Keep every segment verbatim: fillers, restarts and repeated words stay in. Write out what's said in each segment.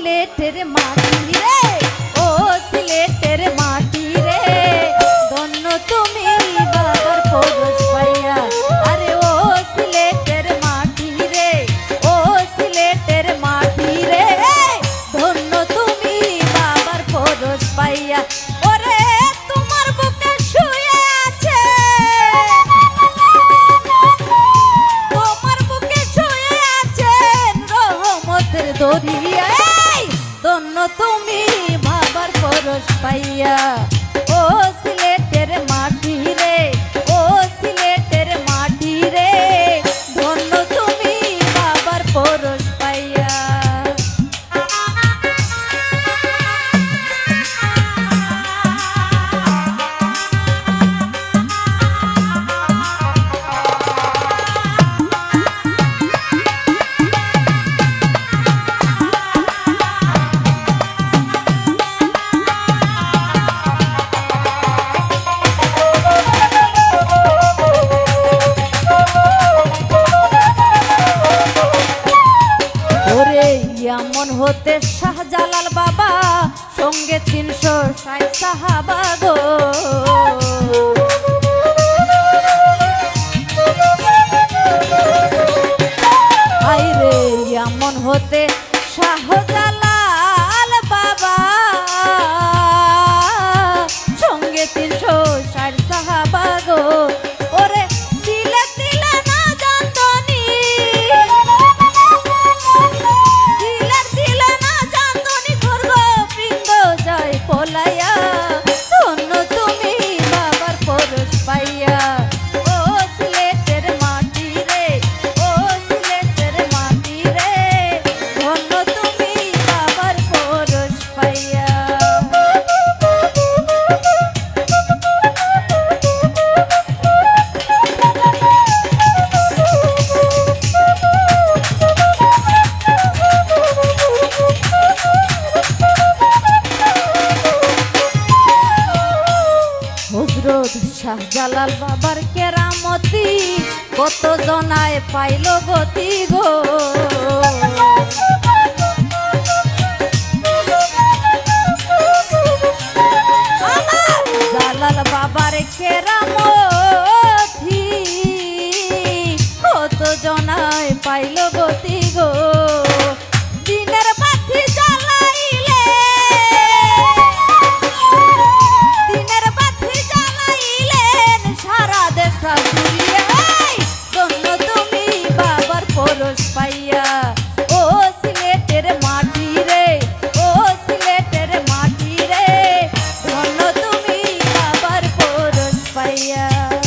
সিলেটের মাটি রে, ও সিলেটের মাটি রে, ধন্য তুমি বাবার পরশ পাইয়া। আরে ও সিলেটের মাটি রে, ও সিলেটের মাটি রে, ধন্য তুমি বাবার পরশ পাইয়া। ওরে তোমার বুকে শুয়ে আছে, তোমার বুকে শুয়ে আছেন রহমতের দরিয়া, ধন্য তুমি বাবার পরশ পাইয়া। ও সিলেটের মাটি রে, ও সিলেটের মাটি রে, ধন্য তুমি বাবার পরশ পাইয়া। এমন হতে শাহজালাল বাবা সঙ্গে তিনশো ষাট সাহাবা গো, আইরে এমন হতে শাহজালাল বাবা সঙ্গে তিনশো ষাট সাহাবা গো। ওরে দিলে দিলে না জানতনি, দিলে দিলে না জানতনি খর্গ বৃন্দ যায় পলাইয়া, ধন্য তুমি বাবার পরশ পাইয়া। ও সিলেটের মাটি রে, ও সিলেটের মাটি রে, ধন্য তুমি বাবার পরশ পাইয়া। হযরত শাহজালাল বাবার কেরামতি কত জনায় পাইল গতি গো, জালাল বাবার কেরামতি কত জনায় পাইল গতি গো। দিনের বাতি জ্বালাইলে, দিনের বাতি জ্বালাইলেন সারা দেশটা জুড়িয়ে, ধন্য তুমি বাবার পরশ পাইয়া। ও সিলেটের মাটি রে, ও সিলেটের মাটি রে, ধন্য তুমি বাবার পরশ পাইয়া।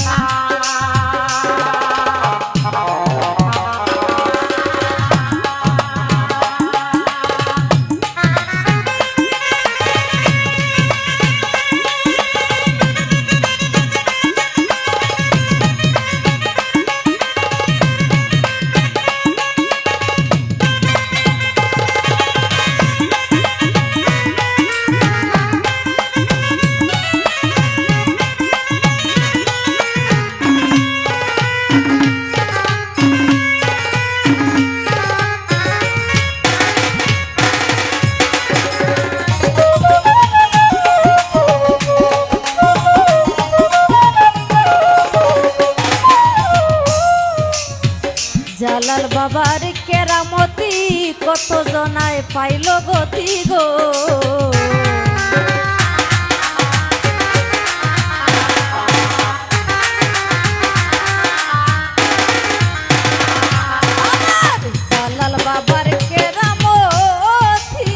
জালাল বাবার কেরামতি কত জনায় পাইল গতি গো, জালাল বাবার কেরামতি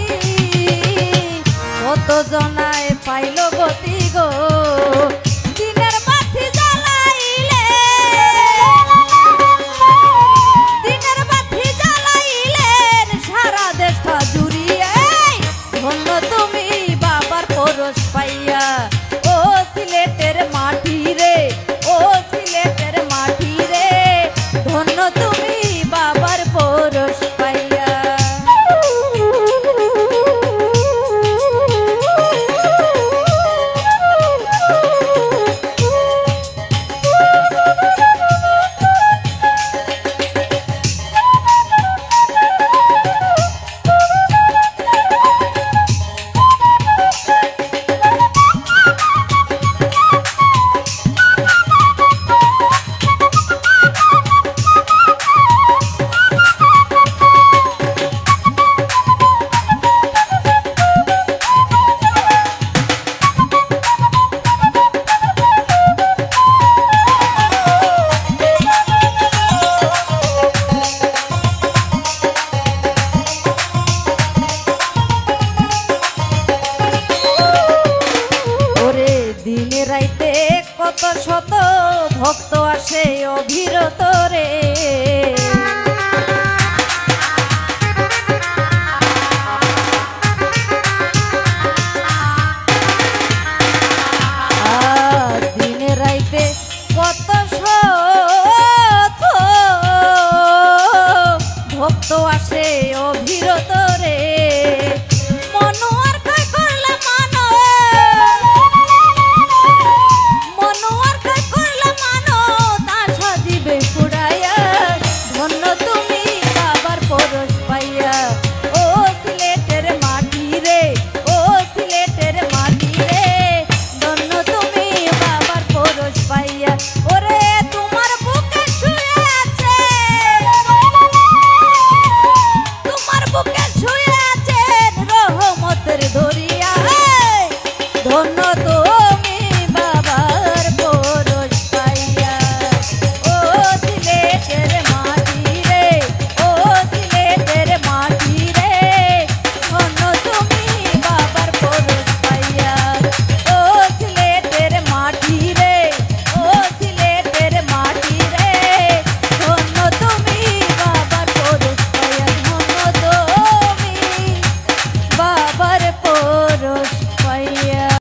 কত জনায় পাইল গতি গো। দিনের বাতি জ্বালাইলে, দিনের বাতি জ্বালাইলেন সারা দেশটা জুড়িয়ে, ধন্য তুমি বাবার পরশ পাইয়া। ও সিলেটের মাটি রে, ও সিলেটের মাটি রে, ধন্য তুমি বাবার পরশ পাইয়া। আসে অভিরত রে। দিনে রাইতে কত শত ভক্ত আসে অভিরত রে। মনোয়ার কই করলা মানো, মনোয়ার কই করলা মানো, আশা দিবে ফুরাইয়া। ধন্য তুমি বাবার পরশ পাইয়া, ও সিলেটের মাটি রে, ও সিলেটের মাটি রে। ধন্য তুমি বাবার পরশ পাইয়া। ওরে তোমার বুকে শুয়ে আছে, তোমার বুকে শুয়ে